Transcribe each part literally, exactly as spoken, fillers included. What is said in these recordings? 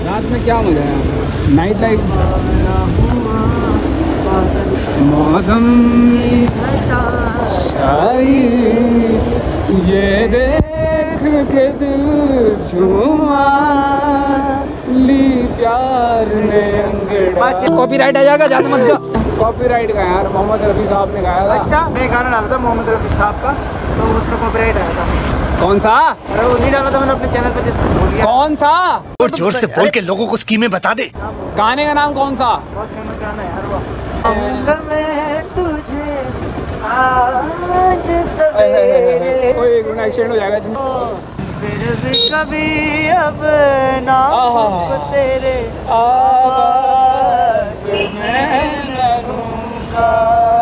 रात में क्या मजा है, नाइट लाइफ। मौसम ये देख के दिल छुआ ली प्यार ने अंगड़ा। कॉपीराइट आ जाएगा, ज्यादा मत जा। कॉपीराइट का यार मोहम्मद रफी साहब ने गाया था। अच्छा, मैं गाना डाला था मोहम्मद रफी साहब का, तो उसका कॉपीराइट आया था। कौन सा? अरे वो नहीं डाला था मैंने अपने चैनल पे। कौन सा? और जोर से बोल के लोगों को स्कीमें बता दे। गाने का नाम कौन सा? बहुत फेमस गाना है यार वो। मैं तुझे आज सवेरे कोई गुना एक्सीडेंट हो जाएगा। फिर भी कभी अब ना तेरे आवाज़ में न दूंगा,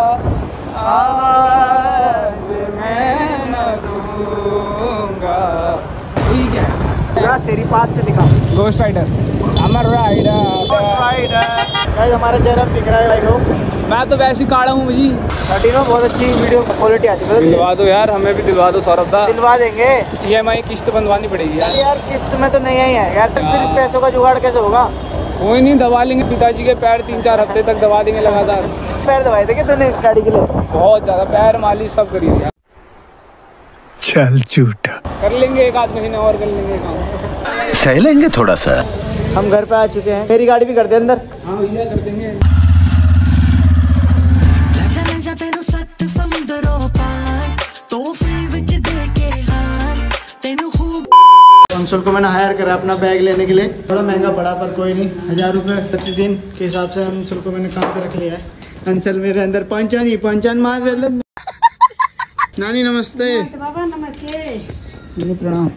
आवाज़ में न दूंगा। ठीक है यार, तेरी पास से दिखा। Ghost rider, Amar rider, ghost rider. हमारा चेहरा दिख रहा है भाई को। मैं तो वैसे ही काढ़ा हूँ मुझे। थर्टीनो बहुत अच्छी वीडियो क्वालिटी आती है। दिलवा दो यार, हमें भी दिलवा दो सौरभ दा। दिलवा देंगे। ई एम आई किस्त बनवानी पड़ेगी यार। यार किस्त में तो नहीं आई है यार, सिर्फ पैसों का जुगाड़ कैसे होगा? कोई नहीं, दबा लेंगे। पिताजी के पैर तीन चार हफ्ते तक दबा देंगे लगातार। पैर दबाए थे तूने इस गाड़ी के लिए? बहुत ज्यादा, पैर मालिश सब करी यार। चल झूठा। कर लेंगे एक आध महीने और, कर लेंगे काम। सह लेंगे थोड़ा सा। हम घर पे आ चुके हैं, मेरी गाड़ी भी कर दे अंदर। हाँ भैया कर देंगे। अंशुल को मैंने हायर करा अपना बैग लेने के लिए। थोड़ा महंगा पड़ा पर कोई नहीं, हजार रुपये प्रतिदिन के हिसाब से अंशुल को मैंने काम पे रख लिया है। अंशुल मेरे अंदर पहचान ही पहचान मार दे। नानी नमस्ते। बाबा नमस्ते। प्रणाम।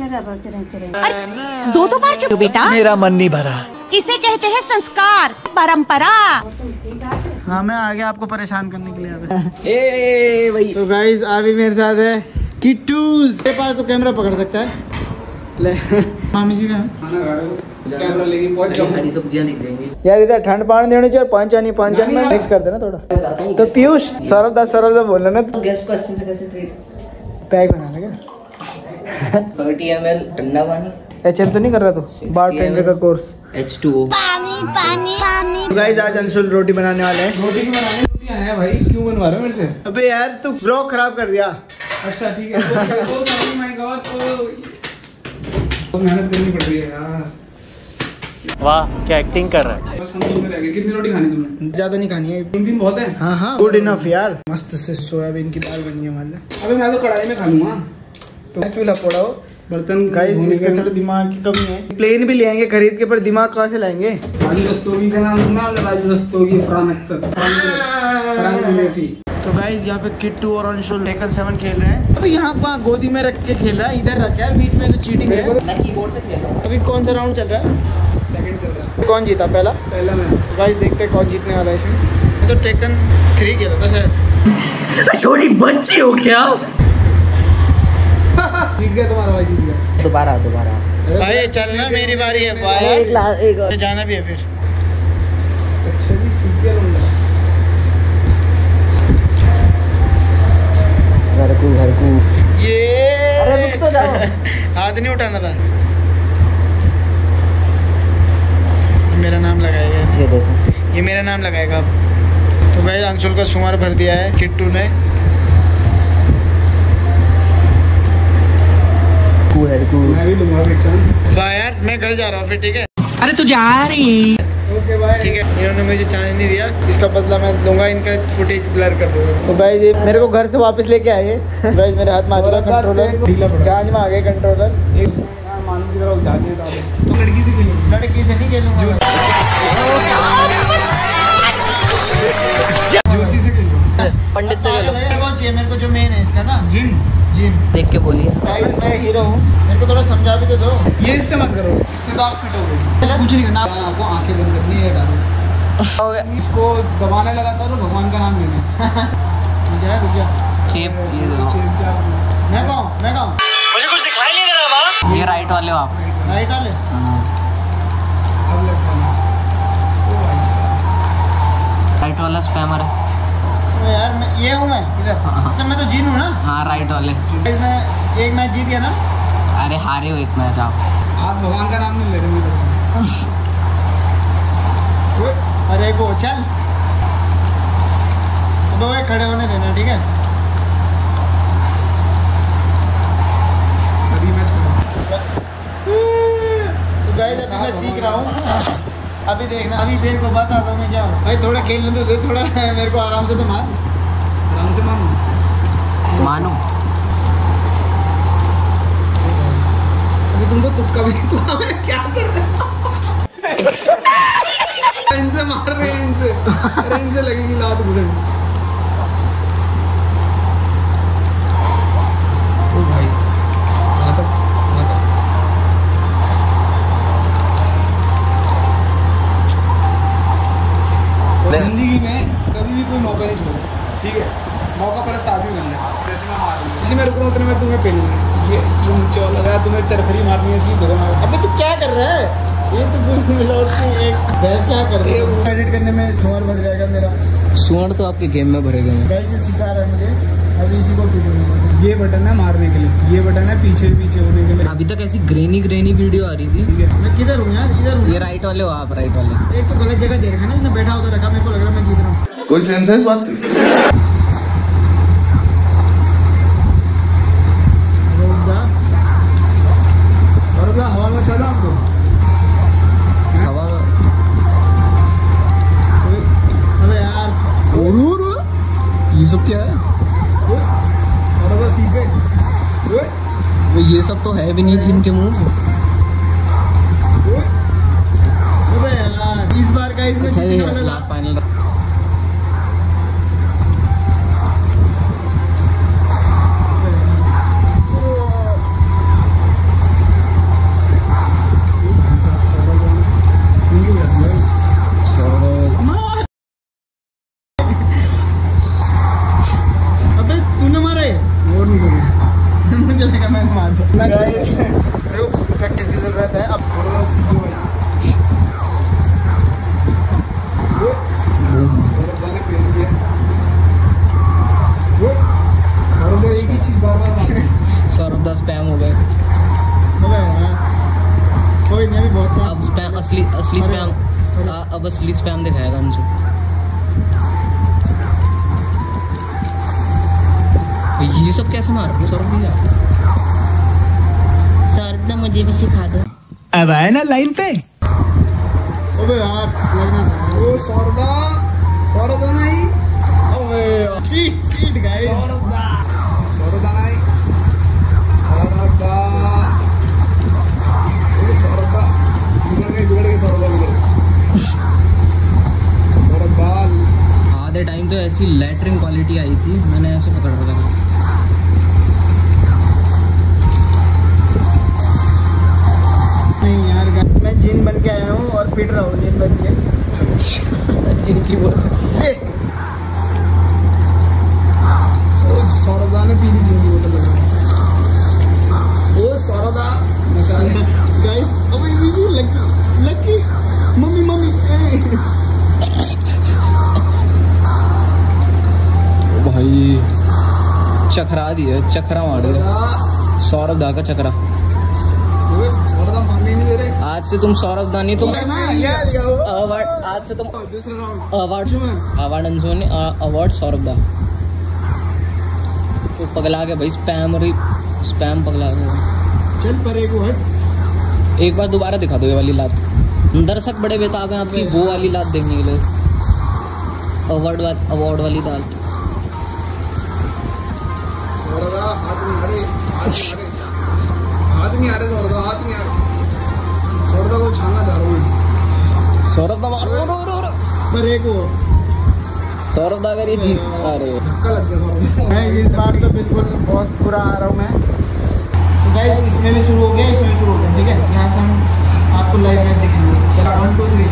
दो दो बार क्यों बेटा? मेरा मन नहीं भरा। इसे कहते हैं संस्कार, परंपरा। हाँ मैं आ गया आपको परेशान करने के लिए ए भाई। तो गाइस अभी मेरे साथ है किट्टूस। मेरे पास तो कैमरा पकड़ सकता है। ले मामी जी का खाना खा रहे हो, कैमरा लेके पहुंच जाओ। हरी सब्जियां दिख जाएंगी यार। इधर ठंड पानी देनी चाहिए, पांचानी पांचानी में मिक्स कर देना थोड़ा। तो पीयूष सरल दा सरल दा बोल रहा ना। गैस को अच्छे से कैसे ट्रीट? पैक बना लगे थर्टी एम एल ठंडा पानी। एच एम तो नहीं कर रहा तू? बार टेंडर का कोर्स। H two O. पानी पानी पानी। गाइस आज अंशुल रोटी बनाने वाले हैं। रोटी भी बनाने रोटियां हैं भाई, क्यों बनवा रहे हो मेरे से? अबे यार तू ब्लॉग खराब कर दिया। अच्छा ठीक है, तो तो सॉरी माय गॉड, तो मेहनत करनी पड़ रही है यार। वाह क्या एक्टिंग कर रहा है। बस हम लोग में रह गए। कितनी रोटी खानी तुमने? ज्यादा नहीं खानी है, तीन दिन बहुत है। हाँ हाँ गुड इनफ यार। मस्त से सोयाबीन की दाल बनी है हमारे। अबे मैं तो कढ़ाई में खा लूंगा। तो क्यों लपोड़ा हो? बर्तन गाइस इसके थोड़ा दिमाग की कमी है। प्लेन भी ले आएंगे खरीद के, पर दिमाग कहाँ से लाएंगे? राजू रस्तोगी का नाम सुना? राजू रस्तोगी, फरहान अख्तर, फरहान रफी। तो गाइस यहाँ पे किट्टू और अंशुल टेकन सेवन खेल रहे हैं। अभी यहाँ वहाँ गोदी में रख के खेल रहा है, इधर रख यार, बीच में तो चीटिंग है। मैं कीबोर्ड से खेल रहा हूँ। अभी कौन सा राउंड चल रहा है? सेकंड चल रहा है। कौन जीता पहला? पहला मैं। तो गाइस देखते हैं कौन जीतने वाला है इसमें। मैं तो टेकन थ्री खेला था शायद। छोटी बच्ची हो क्या? जीत गया तुम्हारा भाई, जीत गया। दोबारा दोबारा भाई चलना, मेरी बारी है भाई। एक लाख एक और। जाना भी है फिर। अच्छा जी, सीख गया लूंगा। घर को घर को। ये अरे रुक तो जाओ। हाथ नहीं उठाना था। मेरा नाम लगाएगा ये देखो, ये मेरा नाम लगाएगा अब। तो भाई अंशुल का शुमार भर दिया है किट्टू ने। मैं भी लूंगा एक चांस। वाह यार मैं घर जा रहा हूँ फिर, ठीक है? अरे तू जा रही? Okay bye. ठीक है, इन्होंने मुझे चांस नहीं दिया, इसका बदला मैं लूंगा, इनका फुटेज ब्लर कर दूंगा। तो भाई ये मेरे को घर से वापस लेके आए। भाई मेरे हाथ में आ चुका कंट्रोलर, चार्ज में आ गए कंट्रोलर। मानव की तरफ जाते हैं तो लड़की से खेलूंगा। लड़की से नहीं खेलूंगा, जोशी से खेलूंगा। पंडित से खेलो। कौन चाहिए मेरे को जो मेन है इसका ना? जिन जिन देख के बोलिए। गाइस मैं हीरो हूँ, मेरे को थोड़ा समझा भी तो दो। ये इससे मत करो, इससे तो आप फिट हो गए। कुछ नहीं करना, आपको आंखें बंद करनी है, डालो इसको, दबाने लगाता तो भगवान का नाम लेना। रुक जा रुक जा। चेप ये देखो। मैं कहाँ हूँ मैं कहाँ हूँ? मुझे कुछ दिखाई नहीं दे रहा माँ। ये राइट वाले हो आप। राइट वाले? अब लेफ्ट वाला। ओ भाई साहब, राइट वाला स्पैमर है। तो यार मैं ये हूँ मैं इधर। अच्छा मैं तो जिन हूँ ना? हाँ राइट वाले। मैं एक मैच जीत गया ना? अरे हारे हो एक मैच आप। आप भगवान का नाम नहीं ले रहे। अरे को चल दो एक खड़े होने देना, ठीक है? अभी मैं तो गाइस अभी मैं सीख रहा हूँ, अभी देखना, अभी देर को बताता हूँ मैं क्या हूँ। भाई थोड़ा खेलने दो, दे थोड़ा मेरे को आराम से तो मार, आराम से मानो मानो अभी तुम तो तुक्का भी तू हमें क्या कर रहे हो? इनसे मार रहे हैं, इनसे अरे इनसे लगेगी लात घुसेड़। ओ भाई माता माता जिंदगी में कभी भी कोई मौका नहीं छोड़ो, ठीक है? मौका पर आदमी बनना है। जैसे मैं मार दूँ, इसी में रुक रहा हूँ, उतने में तुम्हें पेलना है। ये ये नीचे वाला लगा, तुम्हें चरखरी मारनी है, इसकी धोखा मार। अबे तू क्या कर रहा है? ये तो पूरी मिलावट की एक भैंस क्या कर रही है? एडिट करने में सुअर बढ़ जाएगा मेरा। सुअर तो आपके गेम में भरे गए हैं। गाइस ये सिखा रहा है मुझे, अभी इसी को पीटूंगा। ये बटन है मारने के लिए, ये बटन है पीछे पीछे होने के लिए। अभी तक ऐसी ग्रेनी ग्रेनी वीडियो आ रही थी। ठीक है, मैं किधर हूँ यार? इधर हूँ। ये राइट वाले हो आप, राइट वाले। एक तो गलत जगह दे रखा है ना, इसने बैठा होता रखा, मेरे को लग रहा है मैं जीत रहा हूँ। कोई सेंस है इस बात की? और हवा में चलो आपको हवा अबे यार ये सब क्या है? और बस सीधे ओए वो ये सब तो है भी नहीं जिनके मुंह। अबे यार इस बार का इसमें अच्छा ये जीतने वाला लास्ट फाइनल। अबे तूने मारा है? और नहीं करूँ मुझे लगा मैं मार दूँ। गाइस प्रैक्टिस की जरूरत है अब थोड़ा सीखो भाई। वो और गाने पेन दिया वो और वो एक ही चीज बार बार मारते हैं। सौरभ दस स्पैम हो गए। अबे यार कोई नहीं, अभी बहुत अब स्पैम असली असली स्पैम अब असली स्पैम दिखाएगा उनसे। ये सब कैसे मार रहे हो सौरभ भैया? सौरभ ना मुझे भी सिखा दो। अब आए ना लाइन पे। अबे यार लगना सा वो सौरदा सौरदा नहीं अबे सीट सीट गाइस सौरदा सौरदा नहीं सौरदा वो सौरदा बिगड़ गई बिगड़ गई सौरदा बिगड़ गई सौरदा। आधे टाइम तो ऐसी लैटरिंग क्वालिटी आई थी, मैंने ऐसे पकड़ रखा था। नहीं यार मैं जिन बन के आया हूँ और पिट रहा हूँ जिन बन के। जिनकी बोल सौरदा ने पीली जिंदगी बोतल लगाई। वो सौरदा मचा रहे गाइस अबे ये लकी लकी मम्मी मम्मी भाई चखरा दिए, चखरा मार दिया सौरभ दा का चक्रा। सौरदा मारने नहीं दे रहे। आज से तुम सौरभ दा नहीं, तुम यार अवार्ड आज से तुम दूसरा राउंड अवार्ड अवार्ड अंशुमन ने अवार्ड सौरभ दा। तो पगला गया भाई, स्पैम और स्पैम पगला गया। चल पर एक हट। एक बार दोबारा दिखा दो ये वाली लात। दर्शक बड़े बेताब हैं आपकी वो वाली लात देखने के लिए। अवार्ड वाली अवार्ड वाली दाल। सौरदा हाथ नहीं आ रहे हाथ नहीं आ रहे हाथ नहीं आ रहे सौरदा हाथ नहीं आ रहे। सौरदा को छानना चाह रहा हूँ। सौरभ दा मारो रो रो रो। पर एक वो सौरभ दा अगर ये जीत अरे धक्का लग गया सौरदा। मैं इस बार तो बिल्कुल बहुत बुरा आ रहा हूँ मैं। तो गाइस इसमें भी शुरू हो गया, इसमें भी शुरू हो गया, ठीक है? यहाँ से हम आपको लाइव मैच दिखाएंगे। चलो वन टू थ्री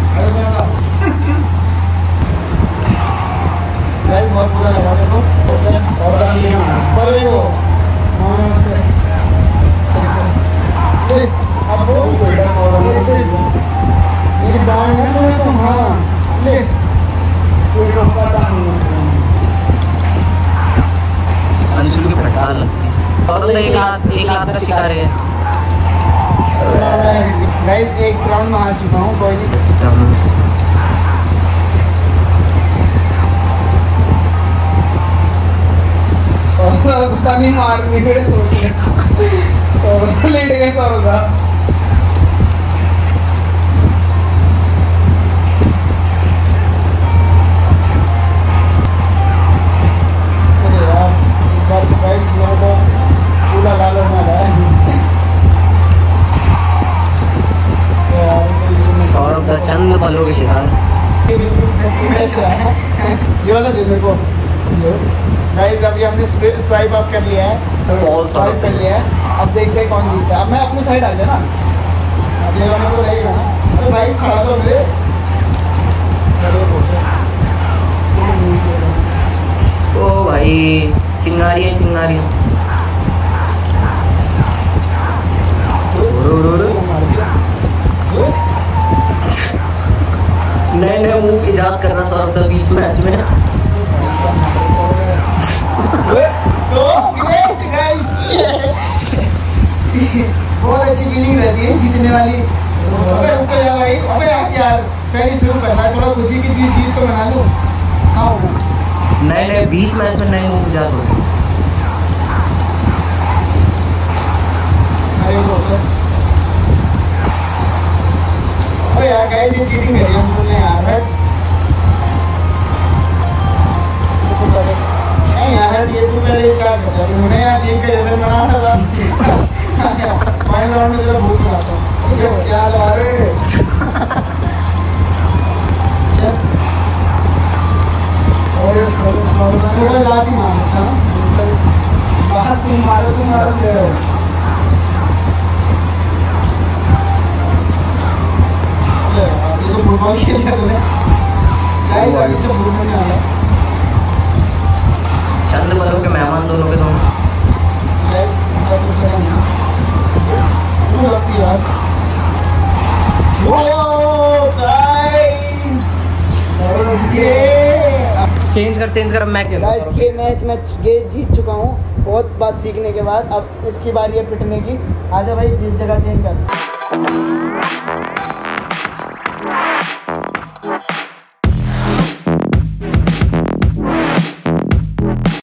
गाइस बहुत बुरा लगा मेरे को। पर एक वो अब वो ये दांड में सोए तुम। हाँ ले अंशुल के फटाल लगती है। सौरभ दा एक लात एक लात का शिकार है। गाइस एक राउंड में हार चुका हूँ, कोई नहीं। पानी मार निकले तो लेट गए सौ का। पूरा लाल होने वाला है। सौरभ का चंद पलों के शिकार। ये वाला दे मेरे को। गाइस अभी हमने स्वाइप अप कर लिया है, स्वाइप कर लिया है। अब देखते हैं कौन जीतता है। अब मैं अपनी साइड आ गया ना, अब ये वाला को लगेगा ना। तो भाई खड़ा तो मेरे ओ भाई चिंगारियाँ चिंगारियाँ। नए नए मूव इजाद करना सौरभ था बीच मैच में। तो ग्रेट गाइस, बहुत अच्छी फीलिंग रहती है जीतने वाली। अबे रुक जा भाई, अबे यार पहले शुरू करना है, थोड़ा खुशी की जीत जीत तो मना लूं। हाँ नए नए बीच मैच में नए मूव इजाद हो गए। अरे वो अबे यार गाइस ये चीटिंग करी हम सुन ले यार। हट नहीं यार, हट ये तू पहले स्टार्ट कर दे। मुझे यार चीट का जैसे मनाना था। फाइनल राउंड में जरा भूख लगा था। क्या ला रहे और थोड़ा लाती मार था। बात तुम मारो तुम मारो ले रहे हो। ये तो फुटबॉल खेल रहा तूने। गाइस अभी से फुटबॉल नहीं आ रहा। चंद पलों के मेहमान दोनों के दोनों। लगती है चेंज कर चेंज कर। मैं गाइस ये मैच मैं ये जीत चुका हूँ बहुत बात सीखने के बाद। अब इसकी बारी है पिटने की। आजा भाई, जिस जगह चेंज कर।